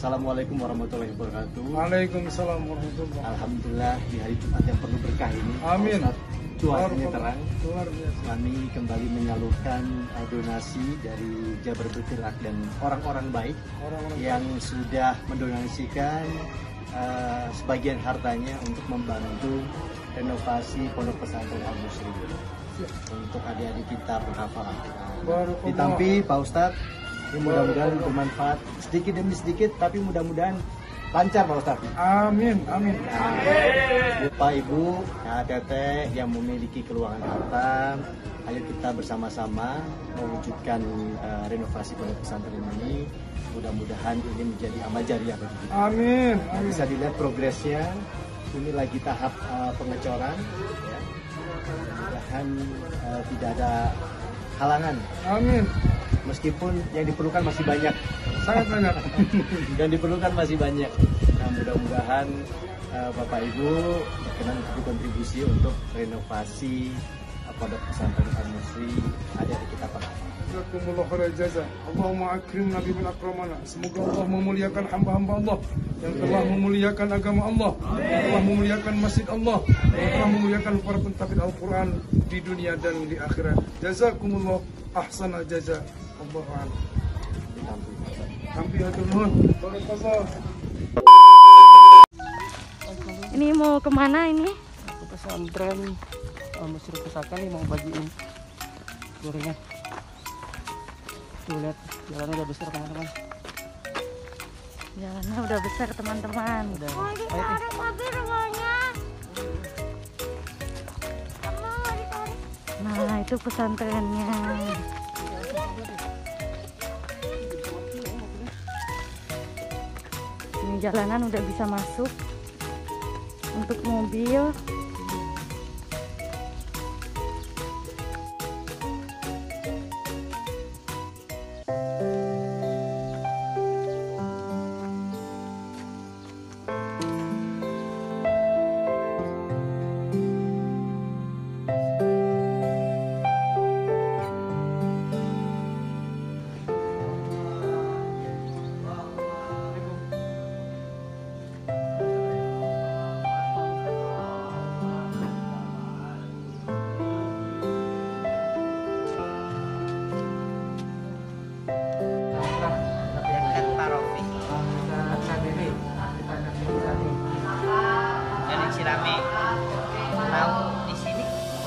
Assalamualaikum warahmatullahi wabarakatuh. Waalaikumsalam warahmatullahi wabarakatuh. Alhamdulillah di hari Jumat yang penuh berkah ini. Amin. Cuacanya terang. Luar biasa. Kami kembali menyalurkan donasi dari Jabar Bergerak dan orang-orang baik yang sudah mendonasikan sebagian hartanya untuk membantu renovasi Pondok Pesantren Al Musri untuk adik-adik kita penghafal Al-Quran. Ditampi Pak Ustadz, ini mudah-mudahan bermanfaat sedikit demi sedikit, tapi mudah-mudahan lancar Pak Ustadz. Amin, amin. Bapak Ibu, teteh yang memiliki keluangan harta, ayo kita bersama-sama mewujudkan renovasi Pondok Pesantren ini. Mudah-mudahan ini menjadi amal jariah bagi kita. Amin. Bisa dilihat progresnya. Ini lagi tahap pengecoran. Ya. Mudah-mudahan tidak ada halangan. Amin. Meskipun yang diperlukan masih banyak. Sangat banyak. Yang diperlukan masih banyak. Nah, mudah-mudahan Bapak Ibu berkenan berkontribusi untuk renovasi Pondok Pesantren Al Musri ada di kita Pak. Jazakumullah khairal jaza. Allahumma akrimna biman akramana. Semoga Allah memuliakan hamba-hamba Allah yang telah memuliakan agama Allah, yang telah memuliakan masjid Allah, yang telah memuliakan para pentafsir Al-Quran di dunia dan di akhirat. Jazakumullah ahsana jaza. Allahu a'lam. Sampai hatur nuhun. Barakallah. Ini mau kemana ini? Ke pesantren Musri Pusaka nih, mau bagiin gorengan. Tuh lihat jalannya udah besar teman-teman. Jalannya udah besar teman-teman. Udah. Mau ditarik mobil rumahnya. Mau ditarik. Nah itu pesantrennya. Ini jalanan udah bisa masuk untuk mobil. Rame tahu di sini.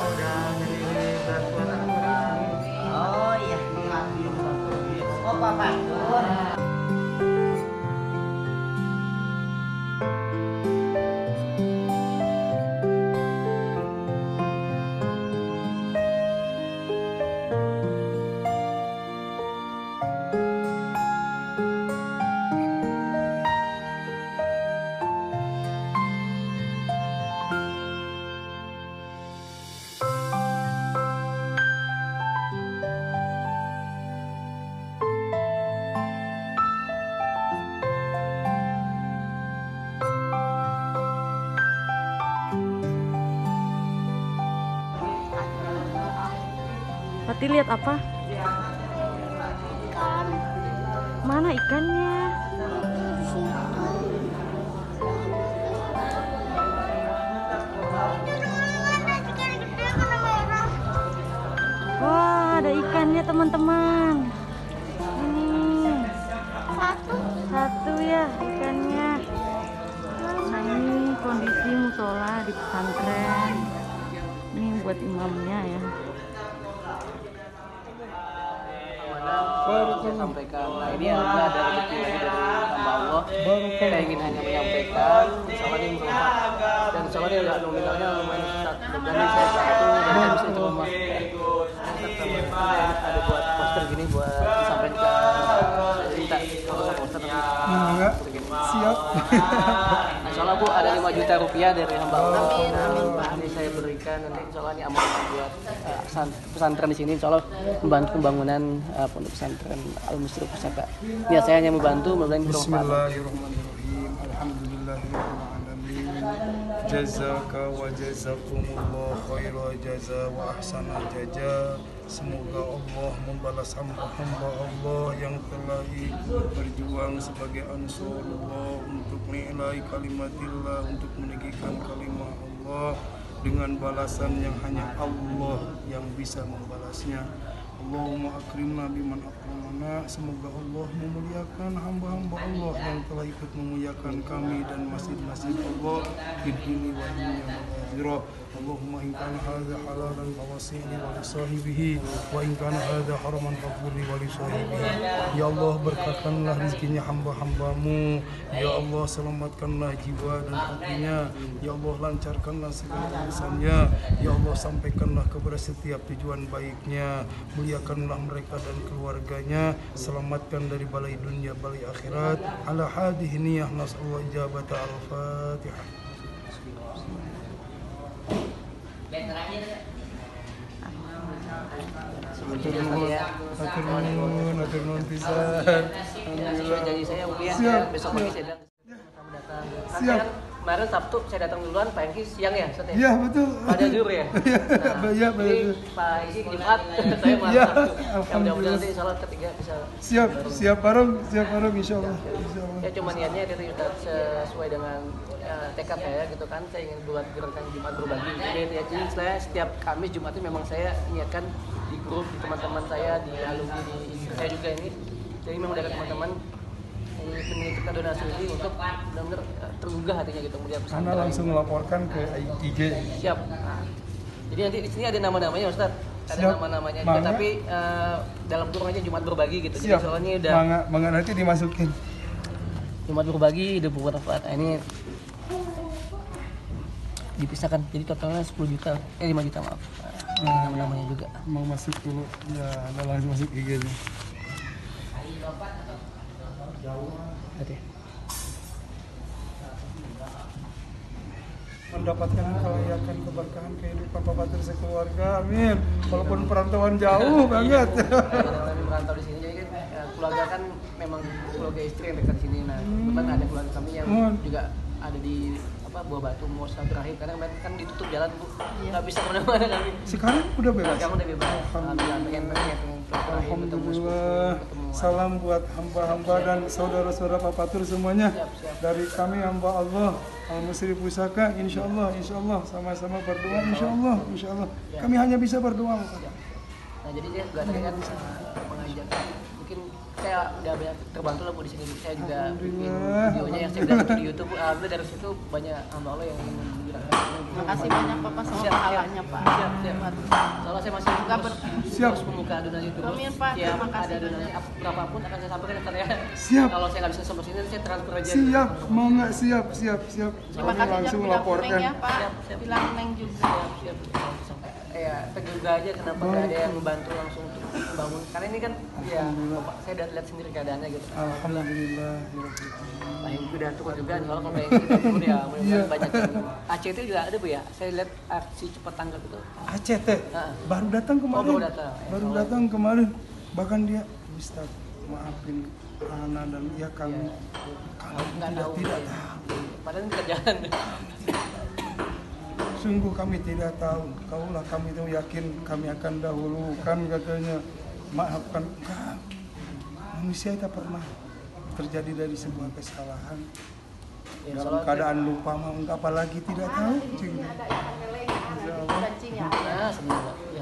Oh iya. Oh Pak Fatur. Fatih lihat apa? Ikan. Mana ikannya? Di situ. Wah ada ikannya teman-teman. Ini satu ya ikannya. Nah ini kondisi musola di pesantren. Ini buat imamnya ya. Saya sampaikan, nah ini adalah ada rezeki lagi dari hamba Allah. Saya ingin hanya menyampaikan, insya Allah ini bermanfaat dan insya Allah ini agak nominalnya lumayan besar. Jadi saya satu dan saya bisa coba ada buat poster gini buat disampaikan. Saya minta kalau poster Enggak. Siap. Nah, insya Allah Bu ada 5 juta rupiah dari hamba Allah. Amin, amin, Pak. Ini saya berikan nanti insya Allah ini amal buat pesantren di sini. Insya Allah membantu pembangunan pondok pesantren Al Musri Pusaka. Niat saya hanya membantu, mudah-mudahan bermanfaat. Bismillahirrahmanirrahim. Alhamdulillahirrahmanirrahim. jazaka wa jazakumullah khaira jaza wa ahsana jaza. Semoga Allah membalas hamba-hamba Allah yang telah berjuang sebagai Ansarullah untuk menilai kalimatillah, untuk menegakkan kalimat Allah dengan balasan yang hanya Allah yang bisa membalasnya. Allahumma akrimna biman akramana. Semoga Allah memuliakan hamba-hamba Allah yang telah ikut memuliakan kami dan masjid-masjid Allah di dunia wa dunia wal akhirah. Allahumma in kana hadza halalan fawasi'ni wa li sahibihi wa in kana hadza haraman faqburni wa li sahibihi. Ya Allah, berkatkanlah rezekinya hamba-hambamu. Ya Allah, selamatkanlah jiwa dan hatinya. Ya Allah, lancarkanlah segala urusannya. Ya Allah, sampaikanlah kepada setiap tujuan baiknya. Muliakanlah mereka dan keluarganya. Selamatkan dari balai dunia balai akhirat. Ala hadhihi niyah nas'allahu ijabata al-Fatihah. Atur nuhun pisan. Sesuai janji saya mungkin Siap. besok pagi saya datang. Kamu datang. Kan Siap. kemarin Sabtu saya datang duluan, Pak Engki siang ya, Ustaz ya? Iya, betul. Pada zuhur ya. Iya, betul. Ini Pak Engki Jumat, saya malam Iya, Sabtu. Ya mudah-mudahan alhamdulillah. nanti sholat ketiga bisa. Siap bareng insyaallah. Ya cuma niatnya itu Ustaz sesuai dengan tekad saya gitu kan, saya ingin buat gerakan Jumat berbagi. Jadi saya setiap Kamis Jumat itu memang saya niatkan di grup, di teman-teman saya, di alumni, di istri saya juga ini. Jadi memang dari teman-teman menitipkan donasi ini untuk benar-benar tergugah hatinya gitu melihat pesantren. Anda langsung melaporkan ke IG. Siap. Nah, jadi nanti di sini ada nama-namanya Ustaz. Ada Siap. nama-namanya juga, Mangga. tapi dalam kurung aja Jumat berbagi gitu. Jadi Siap. soalnya udah Mangga nanti dimasukin. Jumat berbagi udah bermanfaat. Nah, ini dipisahkan jadi totalnya 10 juta 5 juta maaf. Nama-namanya juga. Mau masuk dulu. Ya, Anda langsung masuk IG nih. Oke. Mendapatkan kelayakan keberkahan kehidupan Bapak Batur sekeluarga, amin. Walaupun perantauan jauh banget. Karena kami merantau di sini, jadi kan keluarga kan memang keluarga istri yang dekat di sini. Nah, kebetulan ada keluarga kami yang juga ada di Buah Batu, Musa Berakhir. Karena kan ditutup jalan Bu, nggak bisa kemana-mana kami. Sekarang udah bebas. Sekarang udah bebas. Alhamdulillah, pengen Alhamdulillah. Salam buat hamba-hamba dan saudara-saudara Pak Batur semuanya. Dari kami hamba Allah Al-Musri Pusaka, insyaallah sama-sama berdoa, insyaallah. Kami hanya bisa berdoa. Nah, jadi dia juga tadi kan mengajak. Mungkin saya udah banyak terbantu lah Bu di sini. Saya juga bikin videonya yang saya udah bikin di YouTube. Alhamdulillah dari situ banyak hamba Allah yang ingin menggerakkan. Makasih banyak Bapak sama pahalanya Pak. Siap. Soalnya saya masih terus membuka donasi terus. Amin, Pak. Tiap Terima kasih ada donasi berapapun akan saya sampaikan ke saya. Siap. Kalau saya nggak bisa sampai sini, saya transfer aja. Siap, mau nggak siap. Terima Kami kasih langsung bilang laporkan. Neng ya Pak. Siap. Bilang Neng juga. Siap. Ya, tergugah aja kenapa nggak ada yang membantu langsung untuk membangun. Karena ini kan ya Bapak, saya udah lihat sendiri keadaannya gitu. Alhamdulillah. Pak Hengki udah turun juga, kalau Pak Hengki udah turun ya mudah-mudahan banyak. ACT juga ada Bu ya, saya lihat aksi cepat tanggap itu. ACT Nah. baru datang kemarin. Oh, baru datang. Baru datang kemarin. Bahkan dia, Ustaz, maafin Ana dan ya kami. Kalau Nggak tahu tidak ya. tahu. Padahal ini kerjaan. Sungguh kami tidak tahu. Kaulah kami itu yakin kami akan dahulukan katanya. Maafkan enggak. Manusia itu pernah terjadi dari sebuah kesalahan. Ya, Dalam keadaan lupa mau enggak apalagi tidak tahu. Nah, sebenarnya ya.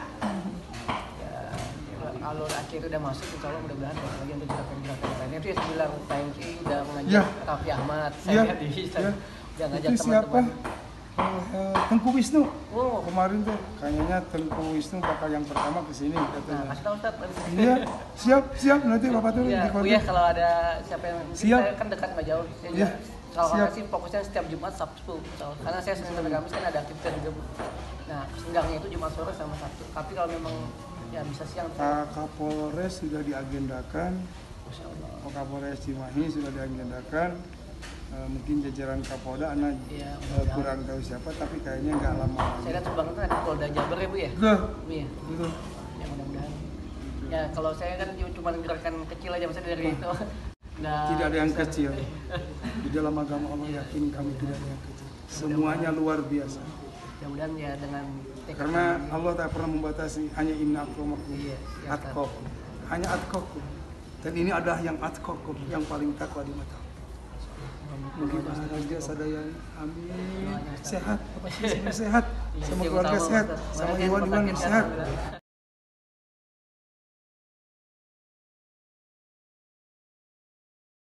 Kalau akhir udah masuk, insya Allah mudah-mudahan banyak lagi untuk gerakan-gerakan lainnya. Itu ya saya bilang Pak Hengki udah mengajak Raffi Ahmad, saya lihat di Instagram, udah ngajak Itu siapa? teman-teman. Tengku Wisnu. Oh, Kemarin tuh kayaknya Tengku Wisnu bakal yang pertama ke sini nah katanya. kasih tahu Ustaz. Iya, siap nanti Bapak tuh Iya, di Bu kota. ya kalau ada siapa yang mungkin Siap. saya kan dekat nggak jauh. Saya Iya, kalau siap. sih fokusnya setiap Jumat Sabtu, karena saya Senin sampai Kamis kan ada aktivitas juga Bu. Nah, senggangnya itu Jumat sore sama Sabtu. Tapi kalau memang ya bisa siang. Pak Kapolres sudah diagendakan. Pak Kapolres Cimahi sudah diagendakan. Mungkin jajaran Kapolda anak Iya, kurang tahu siapa tapi kayaknya nggak lama. Saya lihat Subang itu ada Polda Jabar ya Bu ya. Betul. Bu ya. Betul. Ya mudah-mudahan. Ya kalau saya kan cuma gerakan kecil aja maksudnya dari itu. Nah, Tidak ada yang kecil. Di dalam agama Allah yakin kami tidak ada yang kecil. Semuanya luar biasa. Mudah-mudahan ya dengan tekad Karena ini, Allah tak pernah membatasi hanya inna akramakum Iya, ya, atqakum. Hanya atqakum. Dan ini adalah yang atqakum, yang paling takwa di mata Allah. Mungkin bahagia sadayana. Amin. Sehat, sehat. Sama keluarga sehat, sama Iwan sehat.